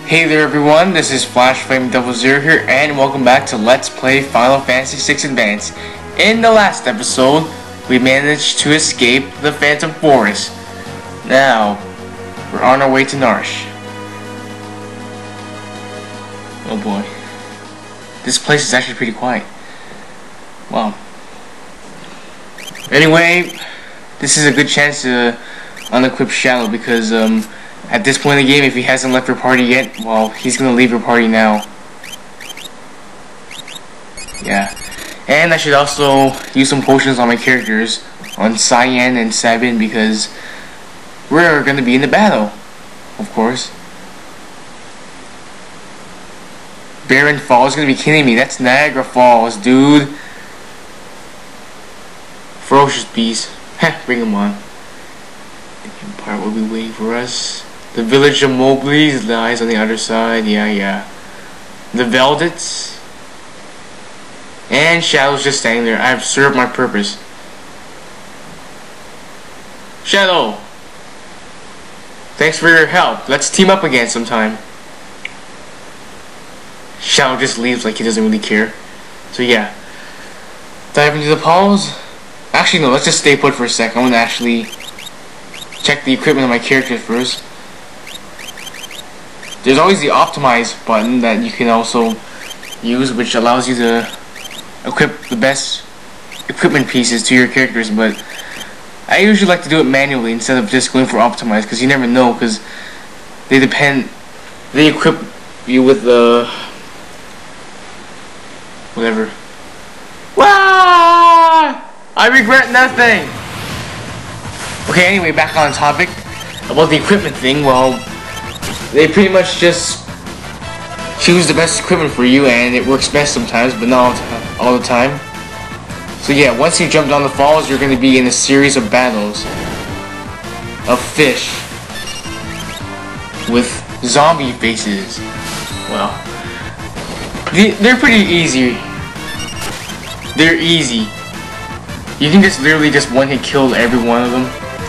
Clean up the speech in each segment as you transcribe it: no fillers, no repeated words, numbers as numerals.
Hey there everyone, this is FlashFlame00 here, and welcome back to Let's Play Final Fantasy VI Advance. In the last episode, we managed to escape the Phantom Forest. Now, we're on our way to Narsh. Oh boy. This place is actually pretty quiet. Wow. Anyway, this is a good chance to unequip Shadow because, at this point in the game, if he hasn't left your party yet, well, he's gonna leave your party now. Yeah. And I should also use some potions on my characters, on Cyan and Sabin, because we're gonna be in the battle, of course. Barren Falls, gonna be kidding me. That's Niagara Falls, dude. Ferocious beast. Heh, bring him on. The Empire will be waiting for us. The village of Mobley's lies on the other side. Yeah. The Veldits. And Shadow's just standing there. I have served my purpose. Shadow! Thanks for your help. Let's team up again sometime. Shadow just leaves like he doesn't really care. So yeah. Dive into the halls. Actually no, let's just stay put for a sec. I want to actually check the equipment of my characters first. There's always the optimize button that you can also use, which allows you to equip the best equipment pieces to your characters, but I usually like to do it manually instead of just going for optimize, because you never know, because they equip you with the whatever. Wah! I regret nothing! Okay, anyway, back on topic about the equipment thing. Well, they pretty much just choose the best equipment for you, and it works best sometimes, but not all the time. So yeah, once you jump down the falls, you're going to be in a series of battles of fish with zombie faces. Well, they're pretty easy. They're easy. You can just literally just one-hit kill every one of them.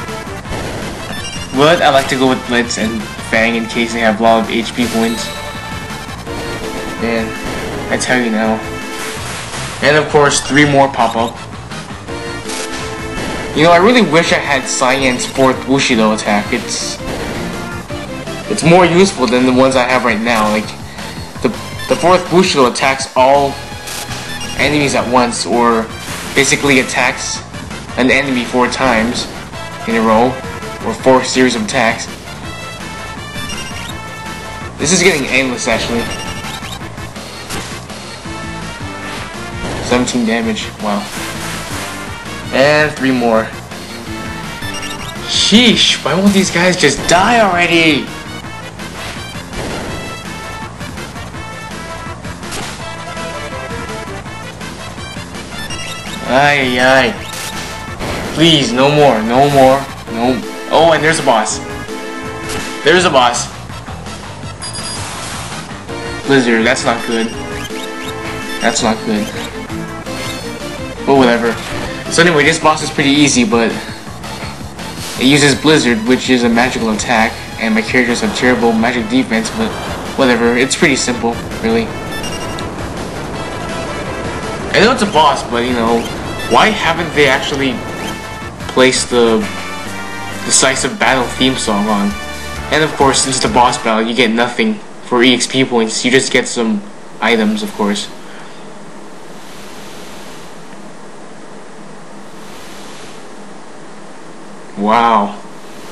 But I like to go with Blitz and Fang in case they have a lot of HP points. And I tell you now. And of course, 3 more pop up. You know, I really wish I had Cyan's 4th Bushido attack. It's more useful than the ones I have right now. Like the 4th Bushido attacks all enemies at once, or basically attacks an enemy 4 times in a row, or 4 series of attacks. This is getting endless, actually. 17 damage, wow. And 3 more. Sheesh, why won't these guys just die already? Ay. Please, no more. No. Oh, and there's a boss. There's a boss. Blizzard, that's not good. That's not good. But whatever. So anyway, this boss is pretty easy, but it uses Blizzard, which is a magical attack, and my characters have terrible magic defense, but whatever. It's pretty simple, really. I know it's a boss, but you know, why haven't they actually placed the decisive battle theme song on? And of course, since it's a boss battle, you get nothing for EXP points. You just get some items, of course. Wow.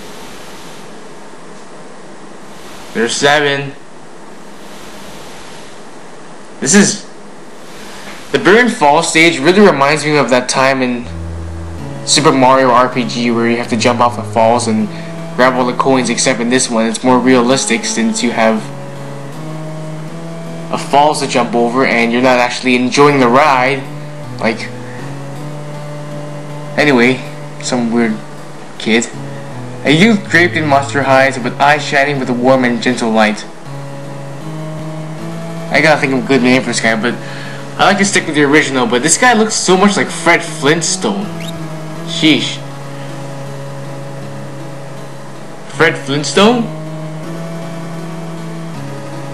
There's 7. This is... The Barren Falls stage really reminds me of that time in Super Mario RPG where you have to jump off the falls and grab all the coins, except in this one it's more realistic since you have a falls to jump over and you're not actually enjoying the ride. Like, anyway, some weird kid. A youth draped in monster hides with eyes shining with a warm and gentle light. I gotta think of a good name for this guy, but I like to stick with the original, but this guy looks so much like Fred Flintstone. Sheesh. Fred Flintstone?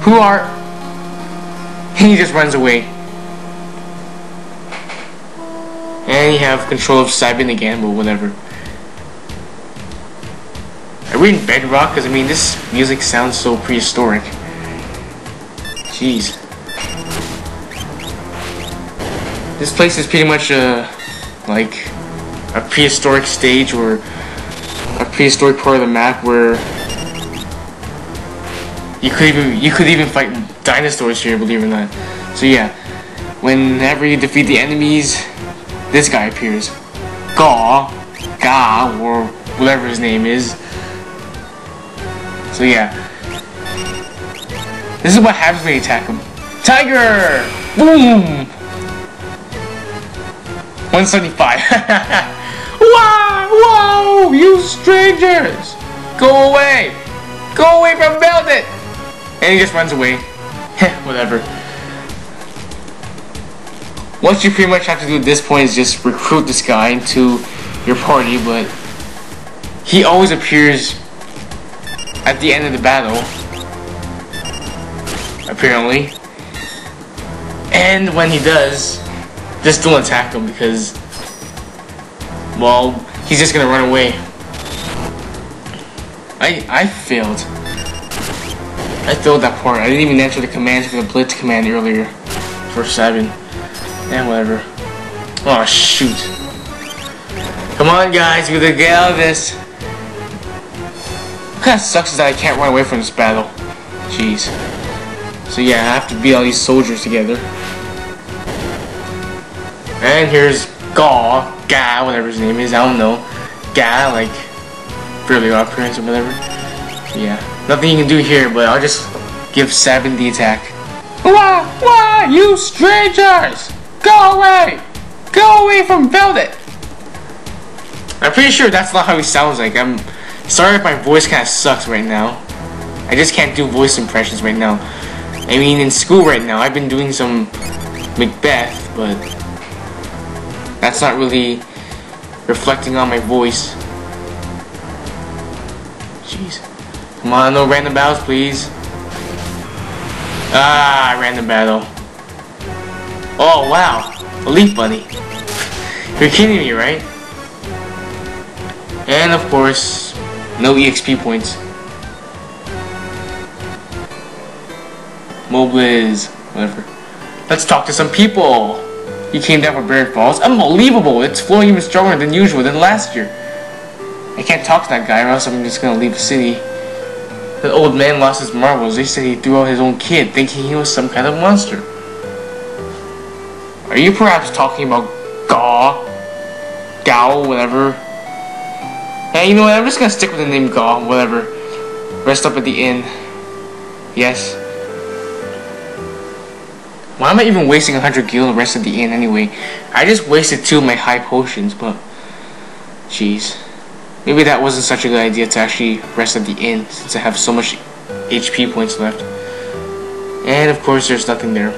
Who are... And he just runs away. And you have control of Sabin again, but whatever. Are we in Bedrock? Because I mean, this music sounds so prehistoric. Jeez. This place is pretty much like a prehistoric stage or a prehistoric part of the map where you could even fight dinosaurs here, believe it or not. So yeah, whenever you defeat the enemies, this guy appears. Ga, or whatever his name is. So yeah, this is what happens when you attack him. Tiger! Boom! 175. Wow! Whoa! You strangers! Go away! Go away from Velvet! And he just runs away. Whatever. What you pretty much have to do at this point is just recruit this guy into your party, but he always appears at the end of the battle, apparently. And when he does, just don't attack him because, well, he's just gonna run away. I failed. I failed that part. I didn't even answer the commands for the Blitz command earlier for 7. And whatever. Oh shoot. Come on guys, we gotta get out of this. What kinda sucks is that I can't run away from this battle. Jeez. So yeah, I have to beat all these soldiers together. And here's Ga, whatever his name is, I don't know. Ga, like fairly odd appearance or whatever. Yeah. Nothing you can do here, but I'll just give 7 the attack. Why, you strangers! Go away! Go away from Velvet! I'm pretty sure that's not how he sounds like. I'm sorry if my voice kinda sucks right now. I just can't do voice impressions right now. I mean, in school right now, I've been doing some Macbeth, but that's not really reflecting on my voice. Jeez. Come on, no random battles, please. Ah, random battle. Oh, wow. A leaf bunny. You're kidding me, right? And, of course, no EXP points. Mobliz. Whatever. Let's talk to some people. He came down from Barren Falls. Unbelievable. It's flowing even stronger than usual than last year. I can't talk to that guy or else I'm just gonna leave the city. The old man lost his marbles. They said he threw out his own kid, thinking he was some kind of monster. Are you perhaps talking about Gao, whatever? Hey, you know what? I'm just gonna stick with the name Gao, whatever. Rest up at the inn. Yes. Why am I even wasting 100 gil to rest at the inn anyway? I just wasted 2 of my high potions, but jeez. Maybe that wasn't such a good idea to actually rest at the inn since I have so much HP points left. And of course there's nothing there.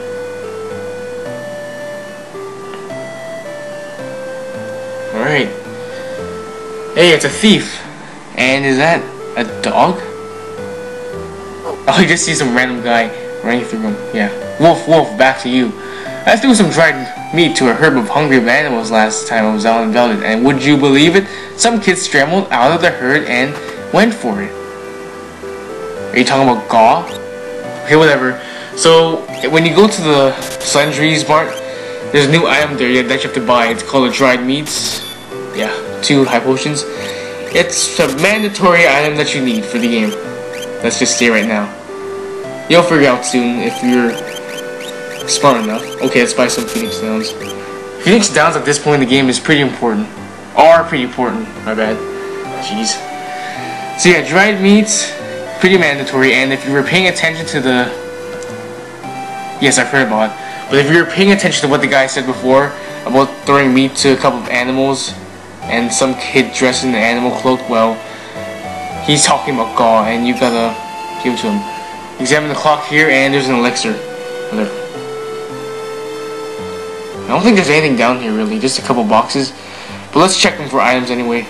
Alright. Hey, it's a thief. And is that a dog? Oh, you just see some random guy running through him. Yeah. Wolf, back to you. I threw some dried meat to a herd of hungry animals last time I was out in Velvet, and would you believe it? Some kids scrambled out of the herd and went for it. Are you talking about Gaw? Okay, whatever. So, when you go to the Sundries Mart, there's a new item there that you have to buy. It's called a dried meats. Yeah, 2 high potions. It's a mandatory item that you need for the game. Let's just say right now. You'll figure out soon if you're smart enough. Okay, let's buy some Phoenix Downs. Phoenix Downs at this point in the game is pretty important. Pretty important, my bad. Jeez. So yeah, dried meats, pretty mandatory, and if you were paying attention to the... Yes, I've heard about it. But if you were paying attention to what the guy said before, about throwing meat to a couple of animals, and some kid dressed in an animal cloak, well, he's talking about Gaw, and you gotta give it to him. Examine the clock here, and there's an elixir. Whatever. I don't think there's anything down here really, just a couple boxes. But let's check them for items anyway.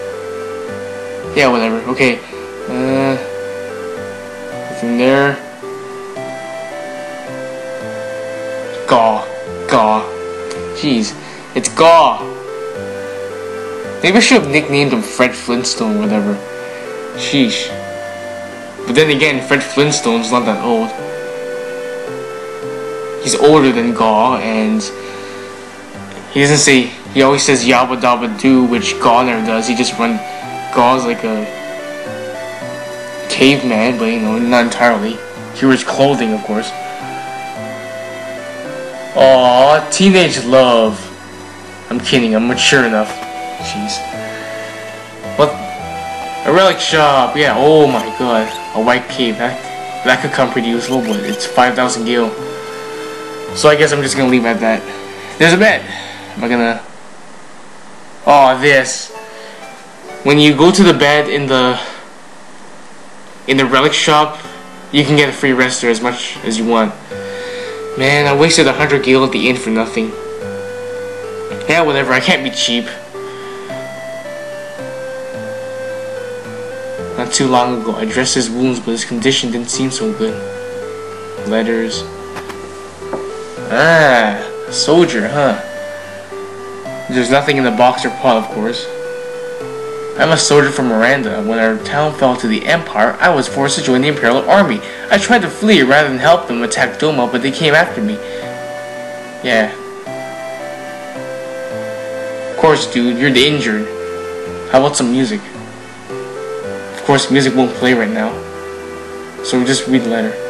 Yeah, whatever. Okay. Nothing there. Jeez. It's Gaw. Maybe I should have nicknamed him Fred Flintstone or whatever. Sheesh. But then again, Fred Flintstone's not that old. He's older than Gaw, and he doesn't say, he always says yabba dabba doo, which Gaw never does. He just runs, Gaw's like a caveman, but you know, not entirely. He wears clothing, of course. Aww, teenage love. I'm kidding, I'm mature enough. Jeez. What? A relic shop, yeah, oh my god. A white cave, that could come pretty useful, but it's 5,000 gil. So I guess I'm just gonna leave it at that. There's a bed. Am I gonna... Oh, this. When you go to the bed in the relic shop, you can get a free rest there as much as you want. Man, I wasted 100 gil at the inn for nothing. Yeah, whatever, I can't be cheap. Not too long ago, I dressed his wounds, but his condition didn't seem so good. Letters. Ah, a soldier, huh? There's nothing in the box or pot, of course. I'm a soldier from Miranda. When our town fell to the Empire, I was forced to join the Imperial Army. I tried to flee rather than help them attack Doma, but they came after me. Yeah. Of course, dude, you're injured. How about some music? Of course, music won't play right now. So we'll just read the letter.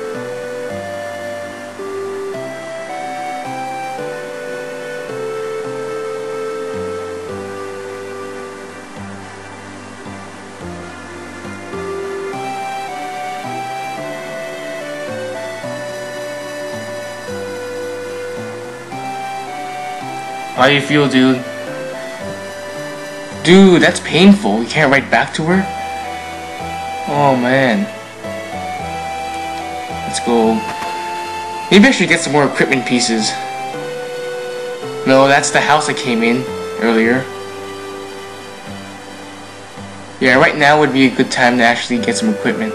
How do you feel, dude? Dude, that's painful. You can't write back to her? Oh, man. Let's go. Maybe I should get some more equipment pieces. No, that's the house I came in earlier. Yeah, right now would be a good time to actually get some equipment.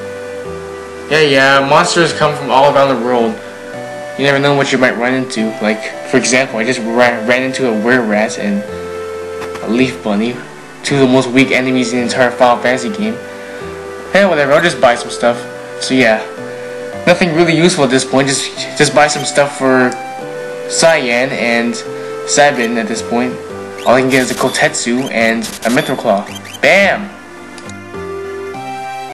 Yeah, monsters come from all around the world. You never know what you might run into. Like, for example, I just ran into a were-rat and a leaf bunny. Two of the most weak enemies in the entire Final Fantasy game. Hey, whatever, I'll just buy some stuff. So yeah, nothing really useful at this point. Just buy some stuff for Cyan and Sabin at this point. All I can get is a Kotetsu and a Mithril Claw. Bam!